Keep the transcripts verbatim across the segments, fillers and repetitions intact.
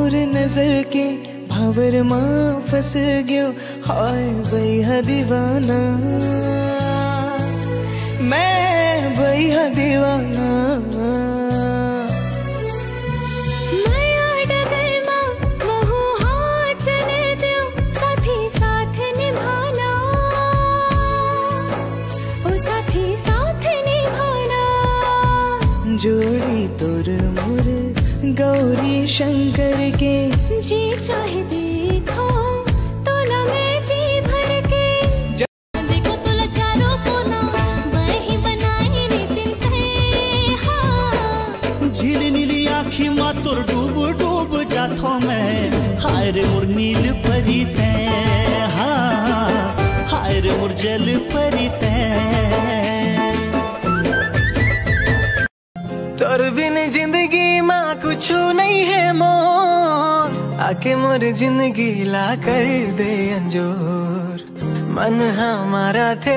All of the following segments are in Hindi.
मोर नजर के भंवर मां फंस गयो हाय भैया दीवाना मैं भैया दीवाना। जोड़ी तोर मोर गौरी शंकर के जी चाहे देखो तोला में जी भर के देखो तोला चारों कोना वही बनाए रे दिल थे हाँ। झील नीली आँखी मा तोर डूब डूब जाथो मैं हाय रे मोर नील परी ते हाँ हाय रे मोर जल परी ते। तोर बिन जिंदगी माँ कुछ नहीं है मोर आके मोर जिंदगी ला कर दे अंजोर। मन हमारा थे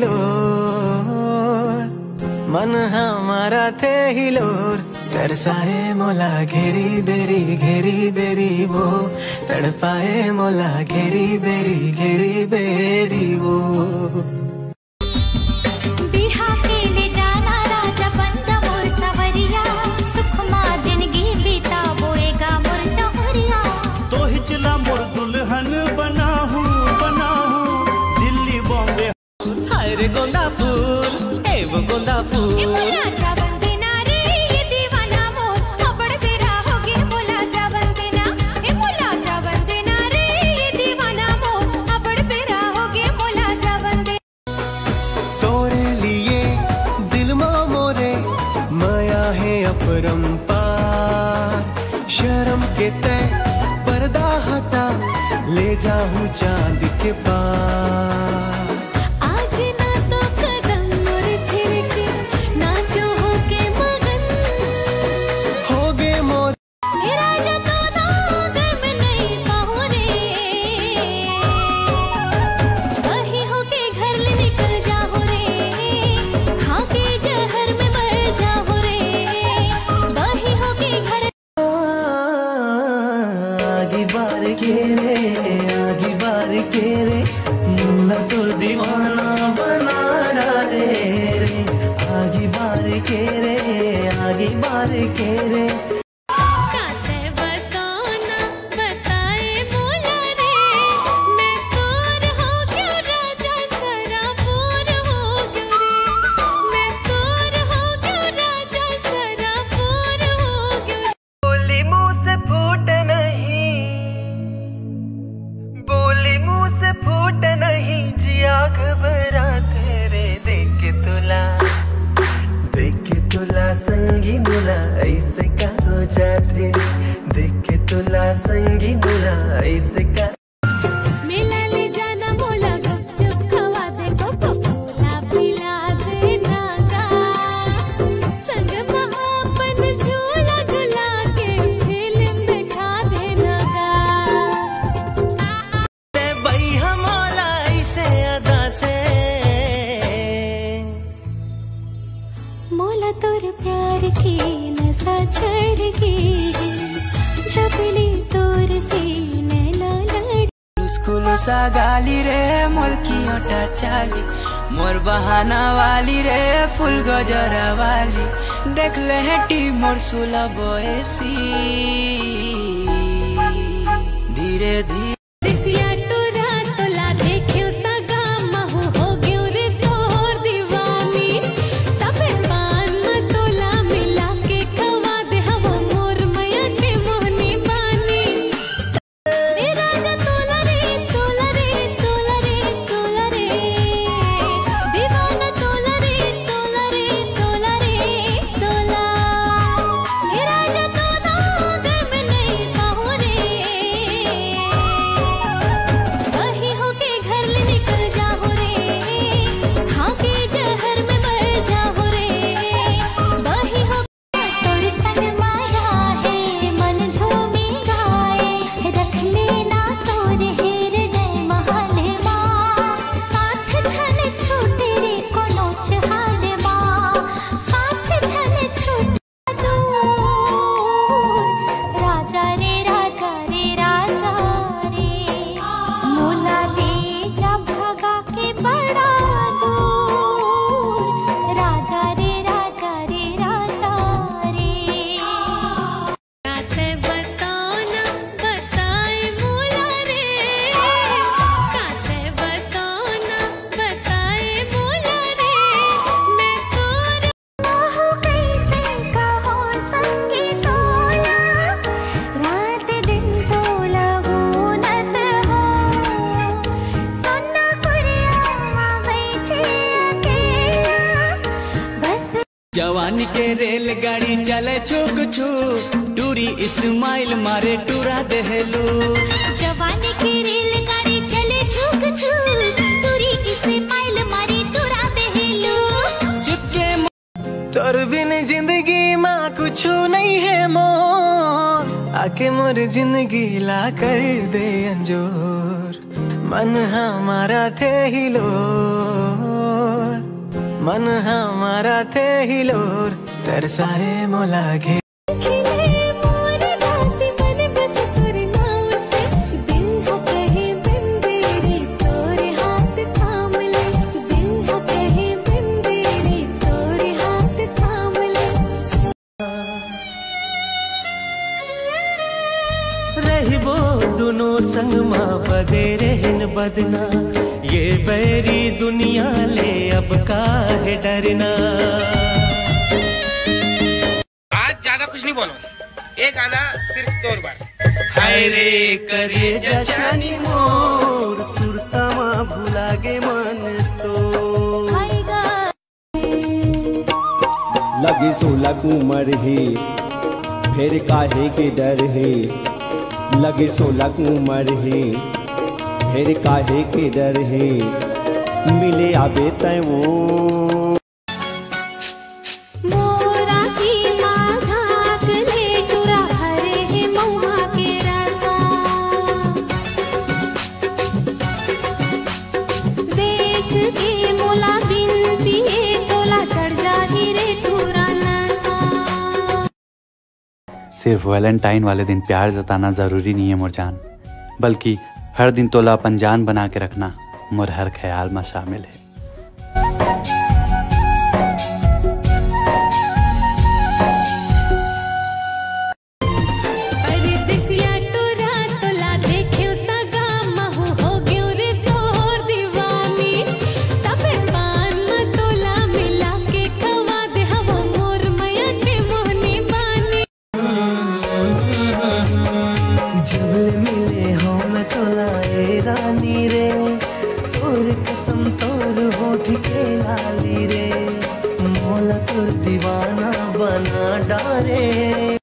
हिलोर मन हमारा थे हिलोर तरसाए मोला घेरी बेरी घेरी बेरी वो तड़पाए मोला घेरी बेरी घेरी बेरी वो। मोर दुल्हन बनाहूं बनाहूं दिल्ली बॉम्बे हाय रे गोंदा फूल ए वो गोंदा फूल मोला जावन देना रे ये दीवाना मोर अबड़ तेरा होगे मोला जावन देना ए मोला जावन देना रे ये दीवाना मोर अबड़ तेरा होगे मोला जावन दे। तोरे लिए दिल मा मोरे माया है अपरंपार शर्म के तय पर्दा हटा ले जाऊं चांद के पार। आज ना तो कदम मोर थिरके नाचो होके मगन होगे मोर ए राजा तो ना घर में नहीं पाऊं रे वही होके घर ले निकल जाओ रे खा के जहर में मर जाओ रे वही होके घर आगी बार के रे आगी बार के रे मुन्ना तोर दीवाना बना डाले रे आगी बार के रे आगी बार के रे। काते बताना बताए मोला रे मैं तोर हो गया राजा सरापुर हो गया रे मैं तोर हो गया राजा सरापुर हो गया। बोली मुंह से फूट नहीं बोली मुंह से फूट नहीं जिया घबरा तेरे देख के तुला देख के तुला संगी मुला ऐसे का हो जाते देख के तुला संगी मुला ऐसे का। मेला ले जाना मोला गुपचुप खवा दे कोको कोला पिला देना का संग में अपन झूला झूला के फिल्म दिखा देना का। भाई हमारा ऐसे अदा से मोला तोर प्यार की नशा चढ़ गई जब ले तोर से नैना लड़ स्कूल सा गाली रे मोर की ओटा चाली मोर बहाना वाली रे फुल गजरा वाली देख ले हेटी मोर सुला बोएसी धीरे धीरे दिसिया टोरा तोला देखियो ता गाम हो हो गयो रे तोर दीवानी तबे पान में तोला मिला के खवा दे हवा मोर मैया के मोहनी बानी ए राजा तोला रे तोला रे तोला रे तोला रे दीवाना तोला रे तोला रे तोला रे तोला ए राजा तोला घर में नहीं पाऊं रे जवानी के रेलगाड़ी चले छुक छू, टूरी इस्माइल मारे टूरा देहलू। जवानी की रेलगाड़ी चले छुक छुक, टूरी इस्माइल मारे टूरा देहलू। चुपके तोर बिन जिंदगी माँ कुछ नहीं है मोर, आके मोर जिंदगी ला कर दे अंजोर। मन हमारा थे हिलोर, मन हमारा थे हिलोर, तरसाए मोला घे। रहिबो दोनों संग माँ बदे रहन बदना, ये बैरी दुनिया ले अब काहे डरना। आज ज्यादा कुछ नहीं बोलो, एक गाना सिर्फ दो बार। हाय रे करे जचानी मोर, सुरता माँ भुला गे मन तो। लगी सोलह उमर है फिर काहे के डर है, लगे सोलह उमर है फिर काहे के डर है, मिले आबे तय वो। मोरा की माँ झाँक ले टूरा भरे है महुआ के रसा, देख के मोला बिन पिए तोला चढ़ जाही रे टूरा नशा। सिर्फ वैलेंटाइन वाले दिन प्यार जताना ज़रूरी नहीं है मोर जान, बल्कि हर दिन तोला अपन जान बना के रखना मोर हर ख्याल में शामिल है। अरे दिसिया टूरा तोला देख्यो तगा महु हो गयो रे तोर दीवानी, तबे पान में तोला मिला के खवा दे हवा मोर मैया के मोहनी बानी। जब मिले हो मैं तोला ए रानी रे, तोर कसम तोर होठ के लाली रे, मोला तोर दीवाना बना डारे।